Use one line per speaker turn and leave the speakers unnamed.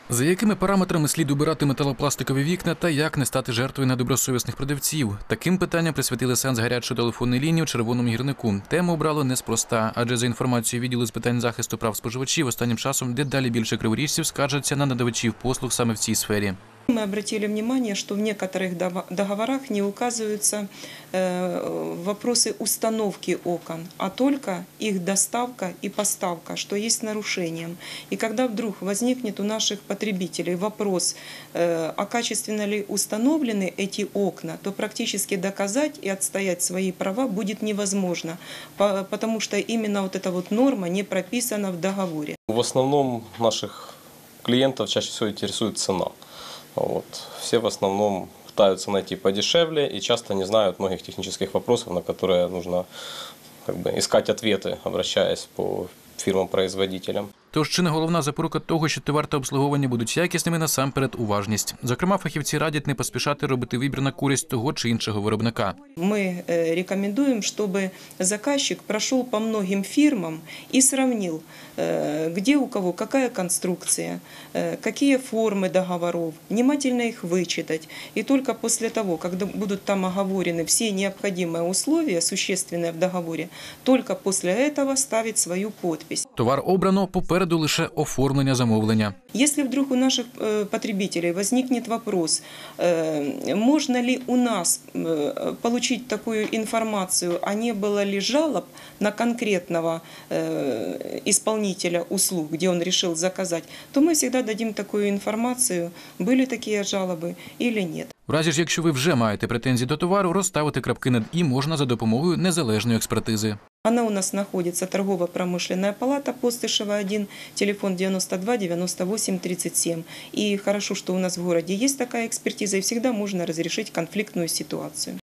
За якими параметрами слід обирати металопластикові вікна та як не стати жертвою недобросовісних продавців? Таким питанням присвятили сеанс гарячої телефонної лінії у Червоному гірнику. Тему обрало неспроста, адже за інформацією відділу з питань захисту прав споживачів останнім часом дедалі більше криворіжців скаржаться на надавачів послуг саме в цій сфері.
Мы обратили внимание, что в некоторых договорах не указываются вопросы установки окон, а только их доставка и поставка, что есть нарушением. И когда вдруг возникнет у наших потребителей вопрос, а качественно ли установлены эти окна, то практически доказать и отстоять свои права будет невозможно, потому что именно вот эта вот норма не прописана в договоре.
В основном наших клиентов чаще всего интересует цена. Все в основном пытаются найти подешевле и часто не знают многих технических вопросов, на которые нужно искать ответы, обращаясь по фирмам-производителям.
Тож чи не головна запорука того, що товар та обслуговування будуть якісними, насамперед уважність. Зокрема, фахівці радять не поспішати робити вибір на користь того чи іншого виробника.
Мы рекомендуем, чтобы заказчик прошел по многим фирмам и сравнил, где у кого какая конструкция, какие формы договоров, внимательно их вычитать. И только после того, когда будут там оговорены все необходимые условия, существенные в договоре, только после этого ставить свою подпись.
Товар обрано, попереду лише оформлення замовлення.
Если вдруг у наших потребителей возникнет вопрос, можно ли у нас получить такую информацию, а не было ли жалоб на конкретного исполнителя услуг, где он решил заказать, то мы всегда дадим такую информацию, были такие жалобы или нет.
В разі ж, якщо ви вже маєте претензії до товару, розставити крапки над «і» можна за допомогою незалежної експертизи.
Она у нас находится, торгово-промышленная палата, Постышева 1, телефон 92 98 37. И хорошо, что у нас в городе есть такая экспертиза, и всегда можно разрешить конфликтную ситуацию.